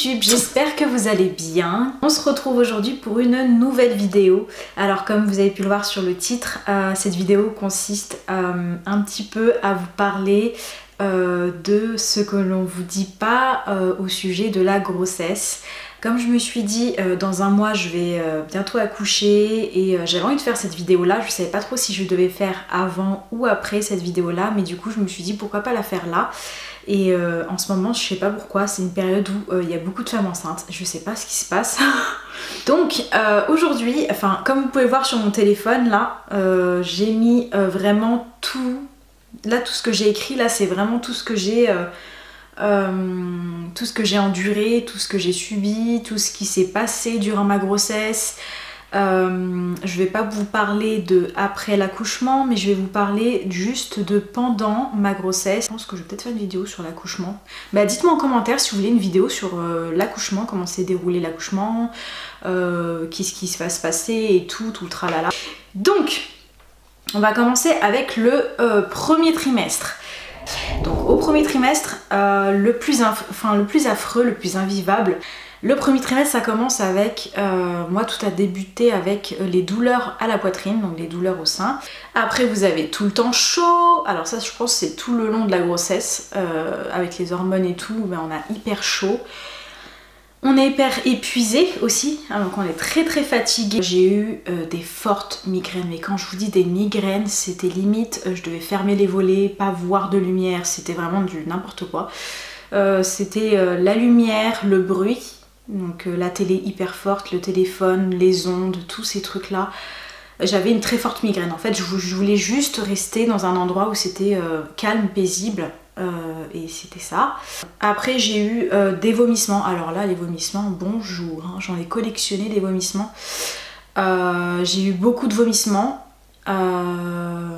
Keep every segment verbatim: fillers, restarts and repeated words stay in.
YouTube, j'espère que vous allez bien. On se retrouve aujourd'hui pour une nouvelle vidéo. Alors comme vous avez pu le voir sur le titre, euh, cette vidéo consiste euh, un petit peu à vous parler euh, de ce que l'on vous dit pas euh, au sujet de la grossesse. Comme je me suis dit, euh, dans un mois je vais euh, bientôt accoucher et euh, j'avais envie de faire cette vidéo là. Je savais pas trop si je devais faire avant ou après cette vidéo là, mais du coup je me suis dit pourquoi pas la faire là. Et euh, en ce moment je sais pas pourquoi, c'est une période où il euh, y a beaucoup de femmes enceintes, je sais pas ce qui se passe. Donc euh, aujourd'hui, enfin comme vous pouvez voir sur mon téléphone là, euh, j'ai mis euh, vraiment tout, là tout ce que j'ai écrit là c'est vraiment tout ce que j'ai euh, euh, tout ce que j'ai enduré, tout ce que j'ai subi, tout ce qui s'est passé durant ma grossesse. Euh, je vais pas vous parler de après l'accouchement, mais je vais vous parler juste de pendant ma grossesse. Je pense que je vais peut-être faire une vidéo sur l'accouchement. Bah dites-moi en commentaire si vous voulez une vidéo sur euh, l'accouchement, comment s'est déroulé l'accouchement, euh, qu'est-ce qui va se passer et tout, tout le tralala. Donc, on va commencer avec le euh, premier trimestre. Donc au premier trimestre, euh, le, plus enfin, le plus affreux, le plus invivable. Le premier trimestre ça commence avec, euh, moi tout a débuté avec les douleurs à la poitrine, donc les douleurs au sein. Après vous avez tout le temps chaud, alors ça je pense c'est tout le long de la grossesse, euh, avec les hormones et tout, ben, on a hyper chaud. On est hyper épuisé aussi, hein, donc on est très très fatigué. J'ai eu euh, des fortes migraines, mais quand je vous dis des migraines, c'était limite, euh, je devais fermer les volets, pas voir de lumière, c'était vraiment du n'importe quoi. Euh, c'était euh, la lumière, le bruit, donc euh, la télé hyper forte, le téléphone, les ondes, tous ces trucs là. J'avais une très forte migraine, en fait je, je voulais juste rester dans un endroit où c'était euh, calme, paisible. Euh, et c'était ça. Après j'ai eu euh, des vomissements. Alors là les vomissements, bonjour, hein, j'en ai collectionné des vomissements. Euh, j'ai eu beaucoup de vomissements. Euh,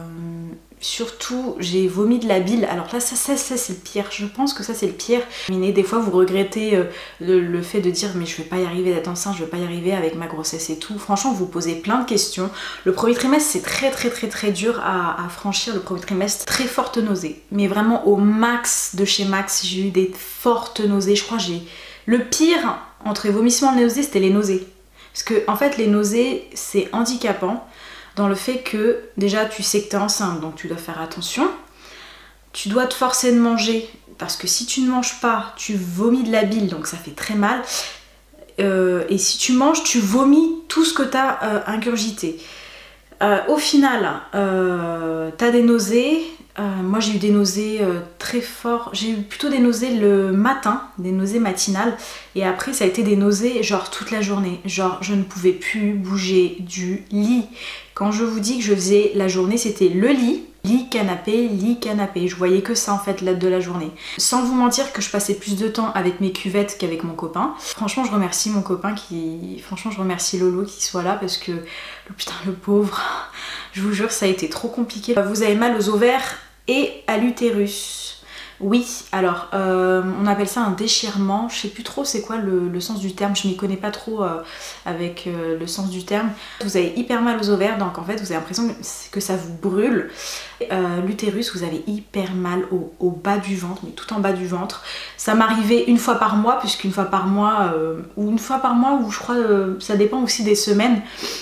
surtout j'ai vomi de la bile. Alors là ça, ça, ça c'est le pire. Je pense que ça c'est le pire. Des fois vous regrettez euh, le, le fait de dire mais je vais pas y arriver d'être enceinte, je vais pas y arriver avec ma grossesse et tout. Franchement vous posez plein de questions. Le premier trimestre c'est très très très très dur à, à franchir. Le premier trimestre, très forte nausée. Mais vraiment au max de chez max, j'ai eu des fortes nausées. Je crois que j'ai... Le pire entre les vomissements et les nausées c'était les nausées. Parce que en fait les nausées c'est handicapant. Dans le fait que déjà tu sais que tu es enceinte donc tu dois faire attention, tu dois te forcer de manger parce que si tu ne manges pas tu vomis de la bile donc ça fait très mal, euh, et si tu manges tu vomis tout ce que tu as euh, ingurgité. Euh, au final euh, tu as des nausées, euh, moi j'ai eu des nausées euh, très fortes, j'ai eu plutôt des nausées le matin, des nausées matinales, et après ça a été des nausées genre toute la journée, genre je ne pouvais plus bouger du lit. Quand je vous dis que je faisais la journée, c'était le lit, lit, canapé, lit, canapé. Je voyais que ça en fait là de la journée. Sans vous mentir que je passais plus de temps avec mes cuvettes qu'avec mon copain. Franchement, je remercie mon copain qui... Franchement, je remercie Lolo qui soit là parce que... Le putain, le pauvre. Je vous jure, ça a été trop compliqué. Vous avez mal aux ovaires et à l'utérus. Oui, alors euh, on appelle ça un déchirement, je sais plus trop c'est quoi le, le sens du terme, je m'y connais pas trop euh, avec euh, le sens du terme. Vous avez hyper mal aux ovaires, donc en fait vous avez l'impression que, que ça vous brûle. Euh, L'utérus, vous avez hyper mal au, au bas du ventre, mais tout en bas du ventre. Ça m'arrivait une fois par mois, puisqu'une fois par mois, euh, ou une fois par mois, ou je crois euh, ça dépend aussi des semaines.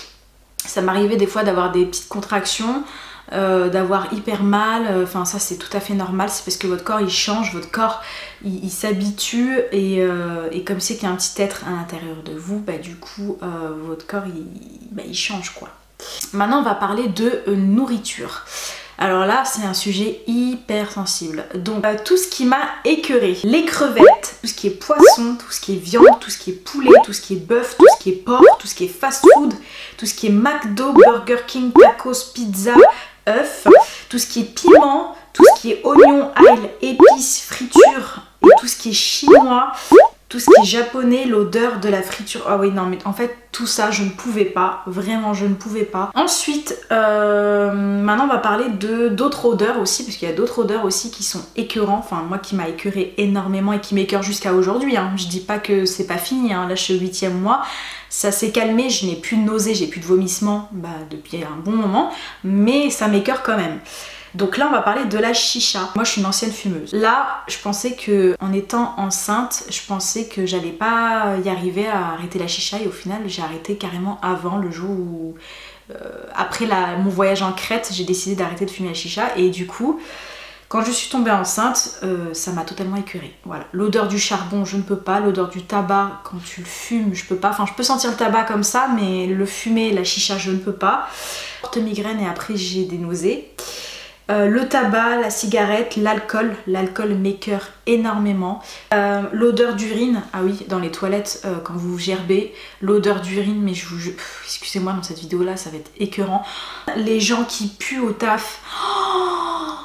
Ça m'arrivait des fois d'avoir des petites contractions. Euh, d'avoir hyper mal, enfin euh, ça c'est tout à fait normal, c'est parce que votre corps il change, votre corps il, il s'habitue et, euh, et comme c'est qu'il y a un petit être à l'intérieur de vous, bah du coup euh, votre corps il, bah, il change quoi. Maintenant on va parler de euh, nourriture. Alors là c'est un sujet hyper sensible, donc euh, tout ce qui m'a écœuré, les crevettes, tout ce qui est poisson, tout ce qui est viande, tout ce qui est poulet, tout ce qui est bœuf, tout ce qui est porc, tout ce qui est fast food, tout ce qui est McDo, Burger King, tacos, pizza, œufs, tout ce qui est piment, tout ce qui est oignon, ail, épices, friture et tout ce qui est chinois, tout ce qui est japonais, l'odeur de la friture. Ah oui non mais en fait tout ça je ne pouvais pas, vraiment je ne pouvais pas. Ensuite euh, maintenant on va parler de d'autres odeurs aussi, parce qu'il y a d'autres odeurs aussi qui sont écœurants, enfin moi qui m'a écœuré énormément et qui m'écœure jusqu'à aujourd'hui, hein. Je dis pas que c'est pas fini, hein. Là je suis au huitième mois, ça s'est calmé, je n'ai plus de nausées, j'ai plus de vomissements bah, depuis un bon moment, mais ça m'écœure quand même. Donc là on va parler de la chicha. Moi je suis une ancienne fumeuse. Là je pensais que en étant enceinte, je pensais que j'allais pas y arriver à arrêter la chicha et au final j'ai arrêté carrément avant, le jour où euh, après la, mon voyage en Crète, j'ai décidé d'arrêter de fumer la chicha et du coup quand je suis tombée enceinte, euh, ça m'a totalement écœurée. Voilà, l'odeur du charbon, je ne peux pas. L'odeur du tabac, quand tu le fumes, je peux pas. Enfin, je peux sentir le tabac comme ça, mais le fumer, la chicha, je ne peux pas. Porte migraine et après j'ai des nausées. Euh, le tabac, la cigarette, l'alcool. L'alcool m'écœure énormément. Euh, l'odeur d'urine, ah oui, dans les toilettes, euh, quand vous gerbez, l'odeur d'urine, mais je vous... Excusez-moi, dans cette vidéo-là, ça va être écœurant. Les gens qui puent au taf. Oh,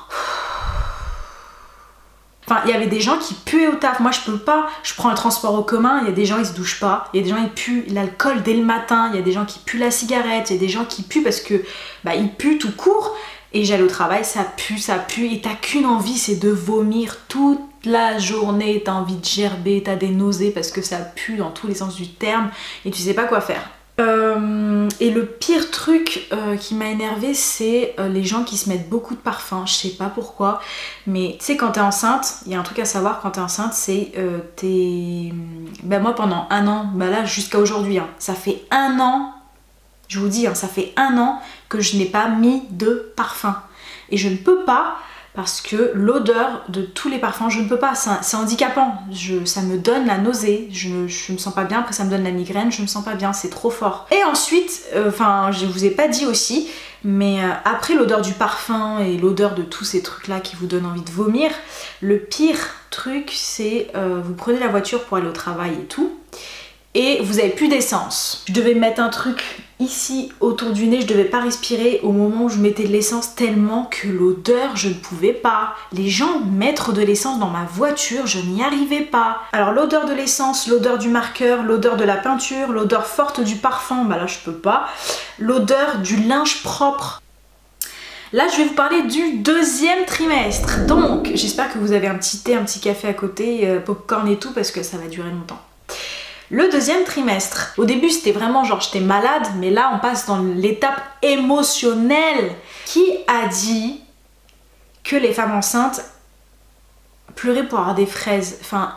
enfin, il y avait des gens qui puaient au taf. Moi, je peux pas. Je prends le transport en commun. Il y a des gens, ils se douchent pas. Il y a des gens, ils puent l'alcool dès le matin. Il y a des gens qui puent la cigarette. Il y a des gens qui puent parce que bah, ils puent tout court. Et j'allais au travail, ça pue, ça pue. Et t'as qu'une envie, c'est de vomir toute la journée. T'as envie de gerber, t'as des nausées parce que ça pue dans tous les sens du terme. Et tu sais pas quoi faire. Euh, et le pire truc euh, qui m'a énervée, c'est euh, les gens qui se mettent beaucoup de parfum. Je sais pas pourquoi, mais tu sais, quand t'es enceinte, il y a un truc à savoir quand t'es enceinte, c'est euh, t'es... Ben moi pendant un an, ben là jusqu'à aujourd'hui, hein, ça fait un an, je vous dis, hein, ça fait un an que je n'ai pas mis de parfum. Et je ne peux pas, parce que l'odeur de tous les parfums, je ne peux pas, c'est handicapant, je, ça me donne la nausée, je ne je me sens pas bien, après ça me donne la migraine, je me sens pas bien, c'est trop fort. Et ensuite, enfin euh, je vous ai pas dit aussi, mais euh, après l'odeur du parfum et l'odeur de tous ces trucs là qui vous donnent envie de vomir, le pire truc c'est euh, vous prenez la voiture pour aller au travail et tout, et vous avez plus d'essence. Je devais mettre un truc ici autour du nez, je devais pas respirer au moment où je mettais de l'essence tellement que l'odeur, je ne pouvais pas. Les gens mettre de l'essence dans ma voiture, je n'y arrivais pas. Alors l'odeur de l'essence, l'odeur du marqueur, l'odeur de la peinture, l'odeur forte du parfum, bah là je peux pas. L'odeur du linge propre. Là je vais vous parler du deuxième trimestre. Donc j'espère que vous avez un petit thé, un petit café à côté, euh, popcorn et tout parce que ça va durer longtemps. Le deuxième trimestre, au début c'était vraiment genre j'étais malade, mais là on passe dans l'étape émotionnelle. Qui a dit que les femmes enceintes pleuraient pour avoir des fraises? Enfin,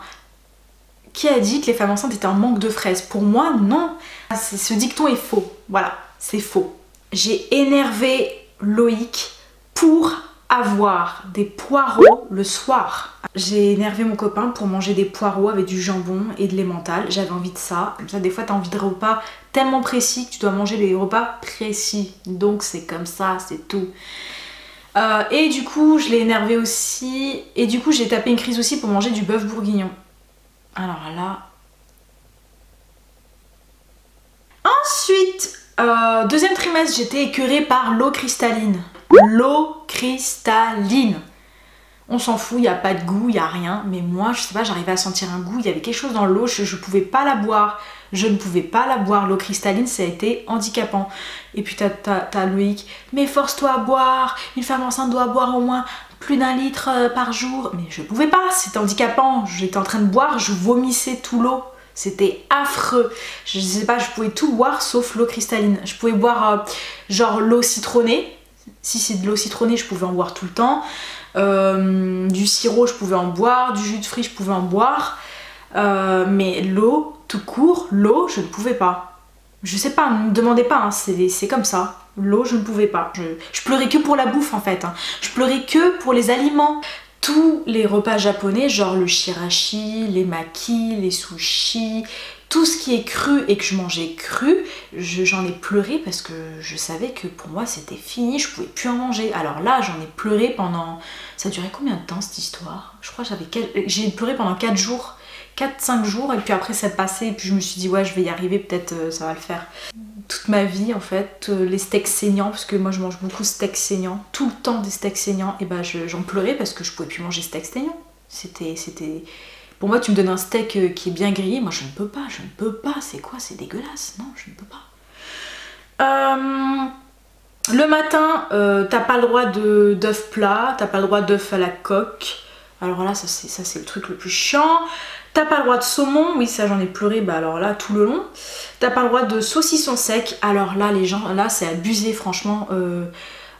qui a dit que les femmes enceintes étaient en manque de fraises? Pour moi, non. Ce dicton est faux. Voilà, c'est faux. J'ai énervé Loïc pour avoir des poireaux le soir. J'ai énervé mon copain pour manger des poireaux avec du jambon et de l'emmental. J'avais envie de ça. Comme ça, des fois, t'as envie de repas tellement précis que tu dois manger des repas précis. Donc, c'est comme ça, c'est tout. Euh, et du coup, je l'ai énervé aussi. Et du coup, j'ai tapé une crise aussi pour manger du bœuf bourguignon. Alors là... Ensuite, euh, deuxième trimestre, j'étais écœurée par l'eau cristalline. L'eau cristalline. On s'en fout, il n'y a pas de goût, il n'y a rien. Mais moi, je sais pas, j'arrivais à sentir un goût. Il y avait quelque chose dans l'eau, je ne pouvais pas la boire. Je ne pouvais pas la boire. L'eau cristalline, ça a été handicapant. Et puis t'as, t'as, t'as Loïc, mais force-toi à boire. Une femme enceinte doit boire au moins plus d'un litre par jour. Mais je ne pouvais pas, c'était handicapant. J'étais en train de boire, je vomissais tout l'eau. C'était affreux. Je sais pas, je pouvais tout boire sauf l'eau cristalline. Je pouvais boire euh, genre l'eau citronnée. Si c'est de l'eau citronnée, je pouvais en boire tout le temps. Euh, du sirop, je pouvais en boire. Du jus de fruits, je pouvais en boire. Euh, mais l'eau, tout court, l'eau, je ne pouvais pas. Je sais pas, ne me demandez pas, hein, c'est comme ça. L'eau, je ne pouvais pas. Je, je pleurais que pour la bouffe en fait. Hein. Je pleurais que pour les aliments. Tous les repas japonais, genre le shirashi, les makis, les sushis, tout ce qui est cru et que je mangeais cru, j'en ai pleuré parce que je savais que pour moi c'était fini, je pouvais plus en manger. Alors là, j'en ai pleuré pendant... Ça durait combien de temps cette histoire? Je crois que j'avais... J'ai pleuré pendant quatre jours. quatre cinq jours et puis après ça passait et puis je me suis dit ouais je vais y arriver, peut-être euh, ça va le faire. Toute ma vie en fait, euh, les steaks saignants, parce que moi je mange beaucoup de steaks saignants, tout le temps des steaks saignants, et bah j'en pleurais parce que je pouvais plus manger steaks saignants. C'était... c'était... Pour moi tu me donnes un steak euh, qui est bien grillé, moi je ne peux pas, je ne peux pas, c'est quoi? C'est dégueulasse, non je ne peux pas. Euh... Le matin, euh, t'as pas le droit d'œufs plats, t'as pas le droit d'œufs à la coque. Alors là, ça c'est le truc le plus chiant. T'as pas le droit de saumon, oui ça j'en ai pleuré, bah alors là tout le long. T'as pas le droit de saucisson sec, alors là les gens, là c'est abusé franchement. Euh,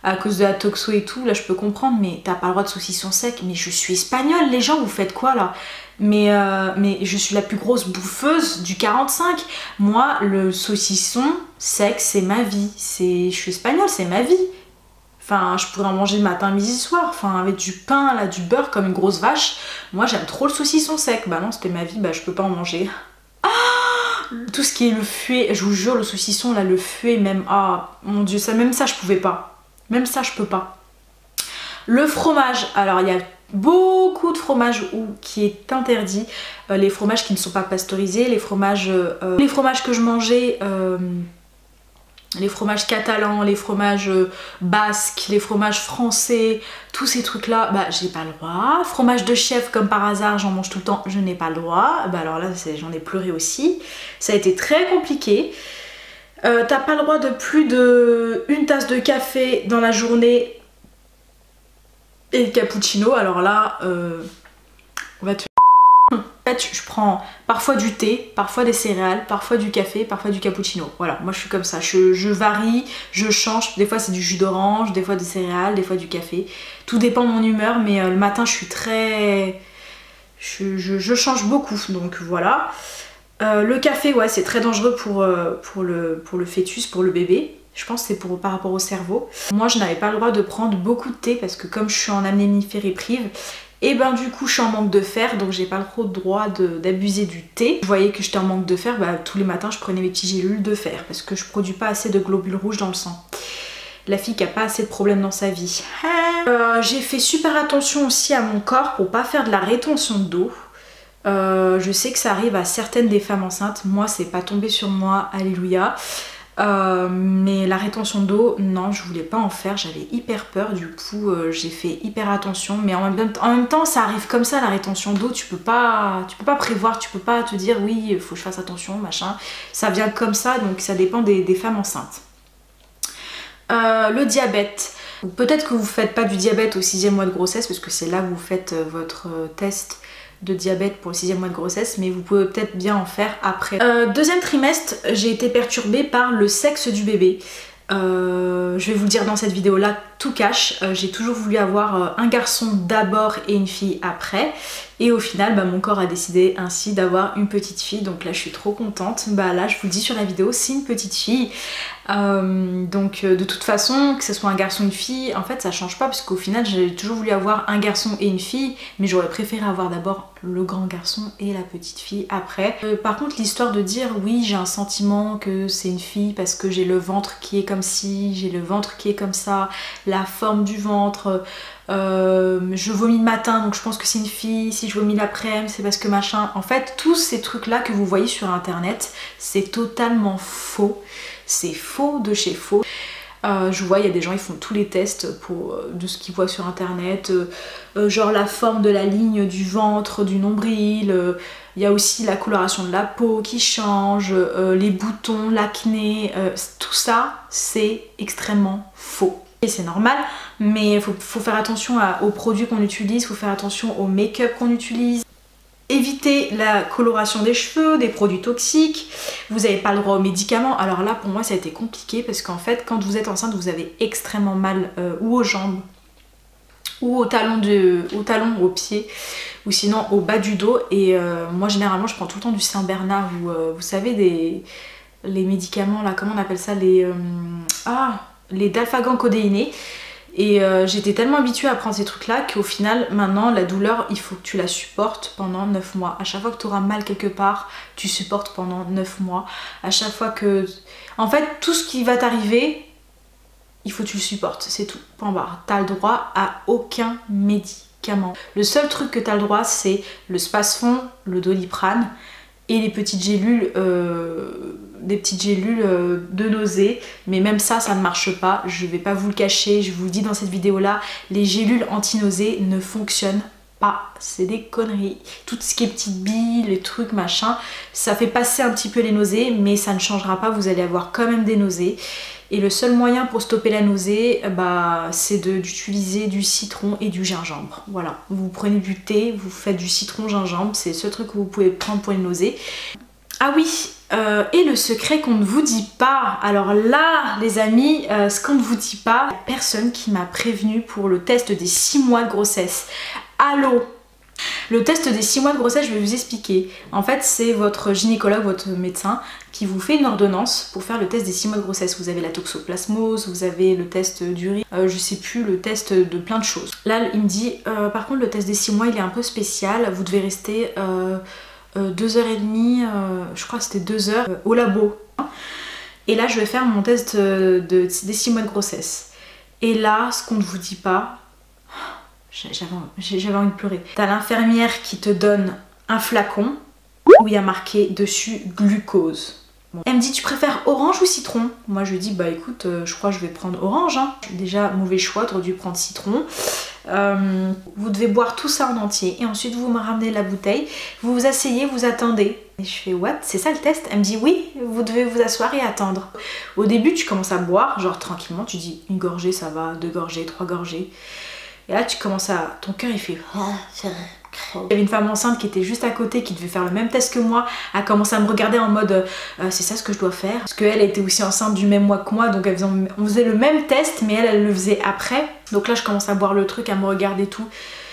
à cause de la toxo et tout, là je peux comprendre, mais t'as pas le droit de saucisson sec. Mais je suis espagnole, les gens, vous faites quoi là? Mais, euh, mais je suis la plus grosse bouffeuse du quarante-cinq. Moi, le saucisson sec, c'est ma vie. Je suis espagnole, c'est ma vie. Enfin, je pourrais en manger matin, midi, soir. Enfin, avec du pain, là, du beurre comme une grosse vache. Moi, j'aime trop le saucisson sec. Bah non, c'était ma vie, bah je peux pas en manger. Ah, tout ce qui est le fuet, je vous jure, le saucisson, là, le fuet même. Ah, mon dieu, ça, même ça, je pouvais pas. Même ça, je peux pas. Le fromage, alors il y a beaucoup de fromages où, qui est interdit. Euh, les fromages qui ne sont pas pasteurisés, les fromages, euh, les fromages que je mangeais... Euh, les fromages catalans, les fromages basques, les fromages français, tous ces trucs là, bah j'ai pas le droit. Fromage de chèvre comme par hasard, j'en mange tout le temps, je n'ai pas le droit. Bah alors là j'en ai pleuré aussi. Ça a été très compliqué. Euh, T'as pas le droit de plus de une tasse de café dans la journée et le cappuccino. Alors là, euh, on va te... En fait, je prends parfois du thé, parfois des céréales, parfois du café, parfois du cappuccino. Voilà, moi je suis comme ça, je, je varie, je change. Des fois c'est du jus d'orange, des fois des céréales, des fois du café. Tout dépend de mon humeur, mais euh, le matin je suis très... Je, je, je change beaucoup, donc voilà. Euh, le café, ouais, c'est très dangereux pour, euh, pour, le, pour le fœtus, pour le bébé. Je pense que c'est pour, par rapport au cerveau. Moi je n'avais pas le droit de prendre beaucoup de thé parce que comme je suis en anémie ferriprive, et ben du coup je suis en manque de fer, donc j'ai pas trop le droit d'abuser du thé. Je voyais que j'étais en manque de fer, bah, tous les matins je prenais mes petites gélules de fer parce que je produis pas assez de globules rouges dans le sang. La fille qui a pas assez de problèmes dans sa vie. Euh, j'ai fait super attention aussi à mon corps pour pas faire de la rétention d'eau. Euh, je sais que ça arrive à certaines des femmes enceintes, moi c'est pas tombé sur moi, alléluia. Euh, mais la rétention d'eau, non, je voulais pas en faire, j'avais hyper peur, du coup euh, j'ai fait hyper attention, mais en même, en même temps ça arrive comme ça, la rétention d'eau, tu peux pas tu peux pas prévoir, tu peux pas te dire oui il faut que je fasse attention, machin, ça vient comme ça, donc ça dépend des, des femmes enceintes. Euh, le diabète, peut-être que vous faites pas du diabète au sixième mois de grossesse parce que c'est là que vous faites votre test de diabète pour le sixième mois de grossesse, mais vous pouvez peut-être bien en faire après. Euh, deuxième trimestre, j'ai été perturbée par le sexe du bébé. Euh, je vais vous le dire dans cette vidéo là, tout cash. Euh, j'ai toujours voulu avoir euh, un garçon d'abord et une fille après, et au final bah, mon corps a décidé ainsi d'avoir une petite fille, donc là je suis trop contente. Bah là je vous le dis sur la vidéo, c'est une petite fille. Euh, donc euh, de toute façon, que ce soit un garçon ou une fille, en fait ça change pas, parce qu'au final j'ai toujours voulu avoir un garçon et une fille, mais j'aurais préféré avoir d'abord le grand garçon et la petite fille après. Euh, par contre l'histoire de dire oui j'ai un sentiment que c'est une fille parce que j'ai le ventre qui est comme ci, j'ai le ventre qui est comme ça, la forme du ventre, euh, je vomis le matin donc je pense que c'est une fille, si je vomis l'après-midi c'est parce que machin. En fait tous ces trucs là que vous voyez sur internet c'est totalement faux. C'est faux de chez faux. Euh, je vois, il y a des gens, ils font tous les tests pour, euh, de ce qu'ils voient sur internet, euh, euh, genre la forme de la ligne du ventre, du nombril, euh, il y a aussi la coloration de la peau qui change, euh, les boutons, l'acné, euh, tout ça c'est extrêmement faux. Et c'est normal, mais il faut, faut faire attention à, aux produits qu'on utilise, il faut faire attention au make-up qu'on utilise. Éviter la coloration des cheveux, des produits toxiques, vous n'avez pas le droit aux médicaments. Alors là pour moi ça a été compliqué parce qu'en fait quand vous êtes enceinte vous avez extrêmement mal euh, ou aux jambes ou au talon, de, au talon, au pied, ou sinon au bas du dos. Et euh, moi généralement je prends tout le temps du Saint-Bernard ou euh, vous savez des, les médicaments là, comment on appelle ça, les, euh, ah, les dalfagan codéinés. Et euh, j'étais tellement habituée à prendre ces trucs là qu'au final maintenant la douleur il faut que tu la supportes pendant neuf mois. À chaque fois que tu auras mal quelque part tu supportes pendant neuf mois. À chaque fois que... En fait tout ce qui va t'arriver il faut que tu le supportes, c'est tout. Point barre. T'as le droit à aucun médicament. Le seul truc que t'as le droit c'est le Spasfon, le Doliprane et les petites gélules, euh, des petites gélules euh, de nausée, mais même ça, ça ne marche pas, je vais pas vous le cacher, je vous le dis dans cette vidéo là, les gélules anti-nausées ne fonctionnent pas, c'est des conneries. Tout ce qui est petites billes, les trucs machin, ça fait passer un petit peu les nausées, mais ça ne changera pas, vous allez avoir quand même des nausées. Et le seul moyen pour stopper la nausée, bah, c'est d'utiliser du citron et du gingembre. Voilà, vous prenez du thé, vous faites du citron gingembre, c'est le seul truc que vous pouvez prendre pour les nausées. Ah oui, euh, et le secret qu'on ne vous dit pas. Alors là, les amis, euh, ce qu'on ne vous dit pas, personne qui m'a prévenu pour le test des six mois de grossesse. Allô? Le test des six mois de grossesse, je vais vous expliquer. En fait, c'est votre gynécologue, votre médecin, qui vous fait une ordonnance pour faire le test des six mois de grossesse. Vous avez la toxoplasmose, vous avez le test d'urine, euh, je sais plus, le test de plein de choses. Là, il me dit, euh, par contre, le test des six mois, il est un peu spécial. Vous devez rester... Euh, Euh, deux heures et demie, euh, je crois que c'était deux heures euh, au labo. Et là je vais faire mon test de, de, des six mois de grossesse. Et là, ce qu'on ne vous dit pas, j'avais envie de pleurer. T'as l'infirmière qui te donne un flacon où il y a marqué dessus glucose. Bon. Elle me dit, tu préfères orange ou citron? Moi je lui dis, bah écoute, euh, je crois que je vais prendre orange, hein. Déjà mauvais choix, t'aurais dû prendre citron. Euh, vous devez boire tout ça en entier et ensuite vous me ramenez la bouteille, vous vous asseyez, vous attendez. Et je fais, what? C'est ça le test? Elle me dit, oui, vous devez vous asseoir et attendre. Au début tu commences à boire, genre tranquillement, tu dis une gorgée ça va, deux gorgées, trois gorgées. Et là tu commences à... ton cœur il fait... Il y avait une femme enceinte qui était juste à côté, qui devait faire le même test que moi, a commencé à me regarder en mode euh, c'est ça ce que je dois faire. Parce qu'elle était aussi enceinte du même mois que moi, donc elle faisait, on faisait le même test, mais elle, elle le faisait après. Donc là je commence à boire le truc, à me regarder tout.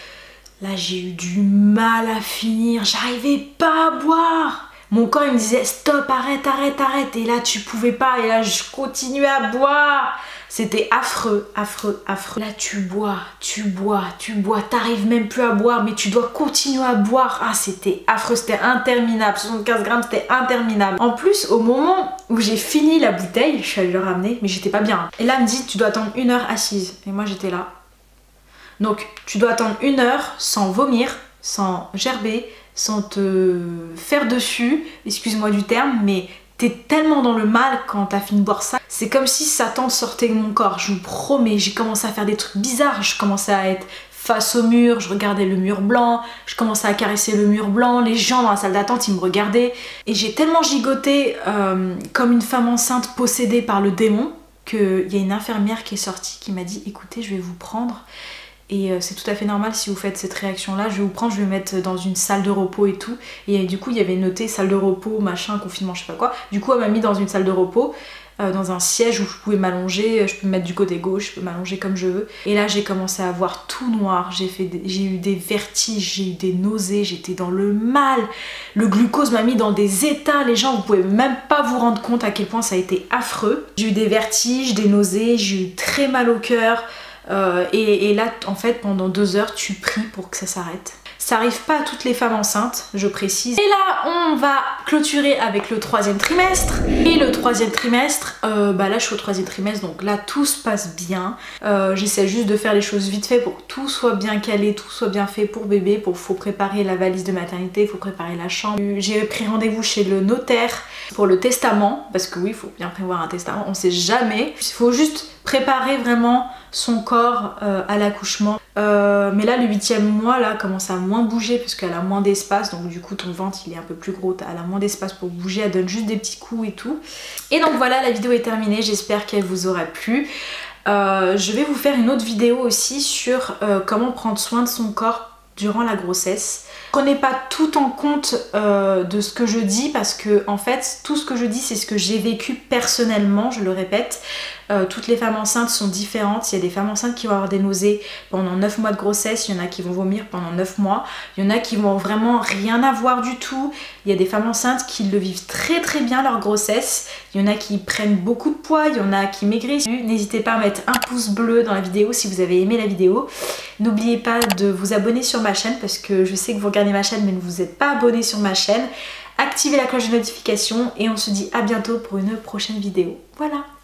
Là j'ai eu du mal à finir, j'arrivais pas à boire. Mon corps il me disait stop, arrête, arrête, arrête. Et là tu pouvais pas, et là je continuais à boire. C'était affreux, affreux, affreux. Là tu bois, tu bois, tu bois, t'arrives même plus à boire, mais tu dois continuer à boire. Ah c'était affreux, c'était interminable, soixante-quinze grammes c'était interminable. En plus au moment où j'ai fini la bouteille, je suis allée le ramener, mais j'étais pas bien. Et là elle me dit tu dois attendre une heure assise, et moi j'étais là. Donc tu dois attendre une heure sans vomir, sans gerber, sans te faire dessus, excuse-moi du terme, mais... T'es tellement dans le mal quand t'as fini de boire ça. C'est comme si Satan sortait de mon corps, je vous promets. J'ai commencé à faire des trucs bizarres. Je commençais à être face au mur, je regardais le mur blanc. Je commençais à caresser le mur blanc. Les gens dans la salle d'attente, ils me regardaient. Et j'ai tellement gigoté euh, comme une femme enceinte possédée par le démon qu'il y a une infirmière qui est sortie qui m'a dit écoutez, je vais vous prendre. Et euh, c'est tout à fait normal si vous faites cette réaction là, je vais vous prendre, je vais vous mettre dans une salle de repos et tout. Et euh, du coup il y avait noté salle de repos, machin, confinement, je sais pas quoi. Du coup elle m'a mis dans une salle de repos, euh, dans un siège où je pouvais m'allonger, je peux me mettre du côté gauche, je peux m'allonger comme je veux. Et là j'ai commencé à voir tout noir, j'ai fait des... j'ai eu des vertiges, j'ai eu des nausées, j'étais dans le mal. Le glucose m'a mis dans des états, les gens vous pouvez même pas vous rendre compte à quel point ça a été affreux. J'ai eu des vertiges, des nausées, j'ai eu très mal au cœur. Euh, et, et là en fait pendant deux heures tu pries pour que ça s'arrête. Ça arrive pas à toutes les femmes enceintes, je précise. Et là on va clôturer avec le troisième trimestre. Et le troisième trimestre, euh, bah là je suis au troisième trimestre, donc là tout se passe bien. Euh, J'essaie juste de faire les choses vite fait pour que tout soit bien calé, tout soit bien fait pour bébé. Pour, faut préparer la valise de maternité, faut préparer la chambre. J'ai pris rendez-vous chez le notaire pour le testament, parce que oui, il faut bien prévoir un testament, on sait jamais. Il faut juste préparer vraiment son corps euh, à l'accouchement. Euh, mais là le huitième mois là commence à moins bouger parce qu'elle a moins d'espace, donc du coup ton ventre il est un peu plus gros, elle a moins d'espace pour bouger, elle donne juste des petits coups et tout. Et donc voilà, la vidéo est terminée, j'espère qu'elle vous aura plu. Euh, je vais vous faire une autre vidéo aussi sur euh, comment prendre soin de son corps durant la grossesse. Prenez pas tout en compte euh, de ce que je dis parce que en fait tout ce que je dis c'est ce que j'ai vécu personnellement, je le répète. Euh, toutes les femmes enceintes sont différentes. Il y a des femmes enceintes qui vont avoir des nausées pendant neuf mois de grossesse, il y en a qui vont vomir pendant neuf mois, il y en a qui vont vraiment rien avoir du tout. Il y a des femmes enceintes qui le vivent très très bien leur grossesse, il y en a qui prennent beaucoup de poids, il y en a qui maigrissent. N'hésitez pas à mettre un pouce bleu dans la vidéo si vous avez aimé la vidéo. N'oubliez pas de vous abonner sur ma chaîne parce que je sais que vous regardez ma chaîne mais ne vous êtes pas abonné sur ma chaîne. Activez la cloche de notification et on se dit à bientôt pour une prochaine vidéo. Voilà.